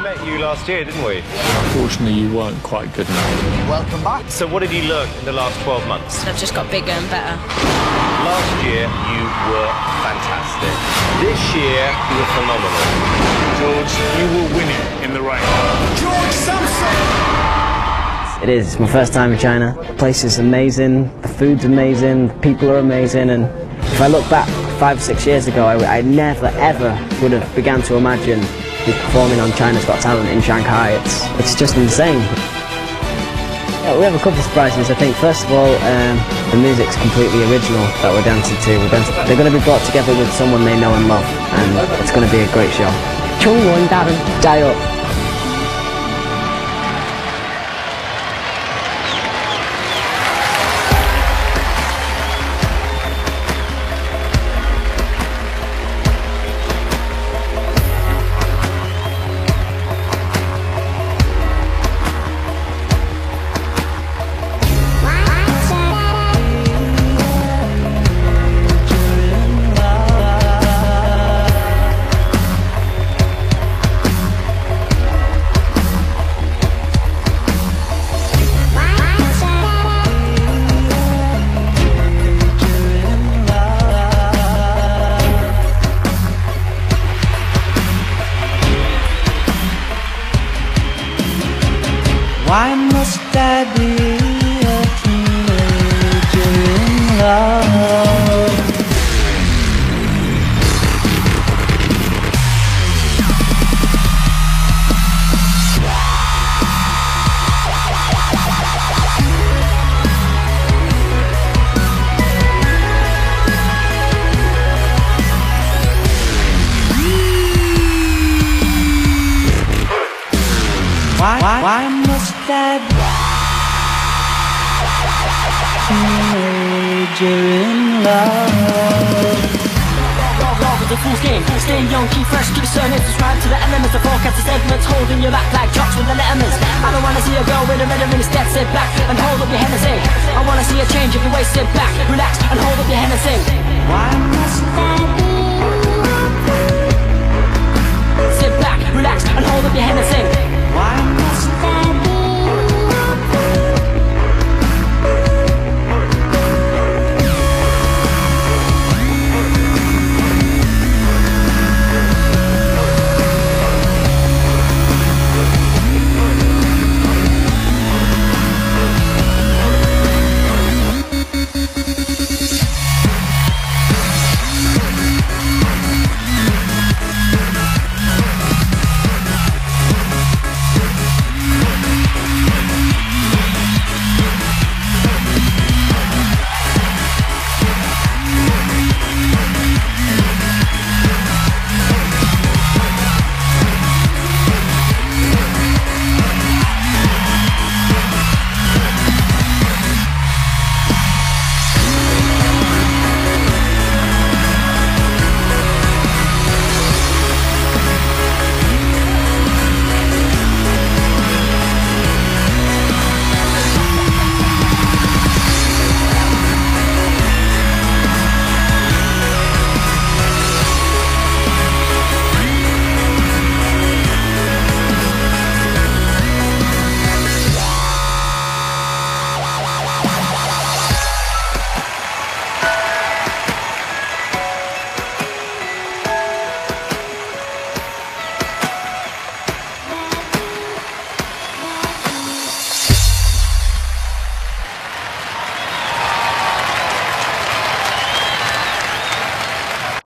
met you last year, didn't we? Unfortunately, you weren't quite good enough. Welcome back. So what have you learned in the last 12 months? I've just got bigger and better. Last year, you were fantastic. This year, you were phenomenal. George, you will win it in the rain. George Sampson! It is. It's my first time in China. The place is amazing, the food's amazing, the people are amazing, and if I look back 5 or 6 years ago, I never ever would have begun to imagine me performing on China's Got Talent in Shanghai. It's just insane. Yeah, we have a couple of surprises. I think first of all, the music's completely original that we're dancing to. They're going to be brought together with someone they know and love, and it's going to be a great show. 中文大人加油! Why must I be a teenager in love? Why must I be a teenager in love? Love is a fool's game. Stay young, keep fresh, keep certain. Subscribe to the elements, the forecast, the segments. Holding your back like jocks with the lettermans. I don't wanna see a girl with a red ring. Instead sit back and hold up your hand and sing. I wanna see a change if you waist, sit back, relax and hold up your hand and sing. Why must I be